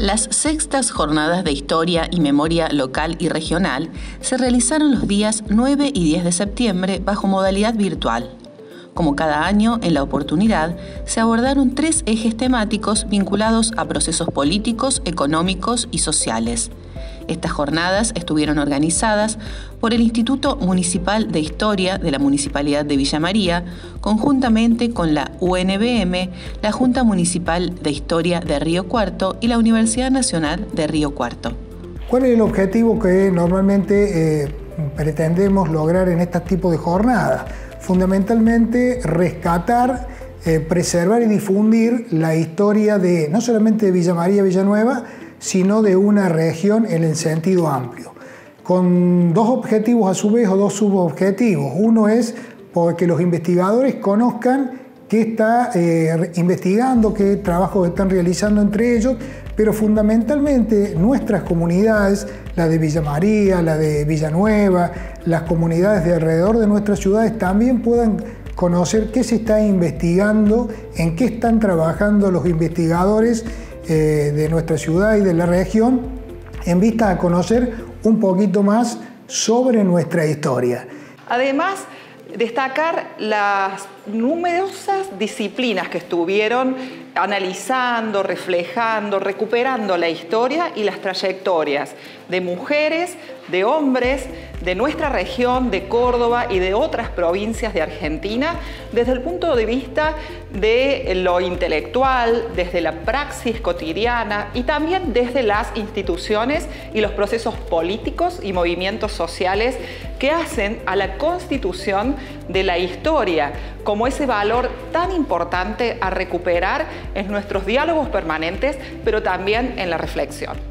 Las sextas jornadas de historia y memoria local y regional se realizaron los días 9 y 10 de septiembre bajo modalidad virtual. Como cada año, en la oportunidad, se abordaron 3 ejes temáticos vinculados a procesos políticos, económicos y sociales. Estas jornadas estuvieron organizadas por el Instituto Municipal de Historia de la Municipalidad de Villa María, conjuntamente con la UNBM, la Junta Municipal de Historia de Río Cuarto y la Universidad Nacional de Río Cuarto. ¿Cuál es el objetivo que normalmente pretendemos lograr en este tipo de jornadas? Fundamentalmente rescatar, preservar y difundir la historia de no solamente de Villa María, Villanueva, sino de una región en el sentido amplio, con 2 objetivos a su vez o 2 subobjetivos. Uno es que los investigadores conozcan qué está investigando, qué trabajos están realizando entre ellos, pero fundamentalmente nuestras comunidades, la de Villa María, la de Villanueva, las comunidades de alrededor de nuestras ciudades también puedan conocer qué se está investigando, en qué están trabajando los investigadores de nuestra ciudad y de la región, en vista a conocer un poquito más sobre nuestra historia. Además, destacar las numerosas disciplinas que estuvieron analizando, reflejando, recuperando la historia y las trayectorias de mujeres, de hombres, de nuestra región, de Córdoba y de otras provincias de Argentina, desde el punto de vista de lo intelectual, desde la praxis cotidiana y también desde las instituciones y los procesos políticos y movimientos sociales que hacen a la constitución de la historia como ese valor tan importante a recuperar en nuestros diálogos permanentes, pero también en la reflexión.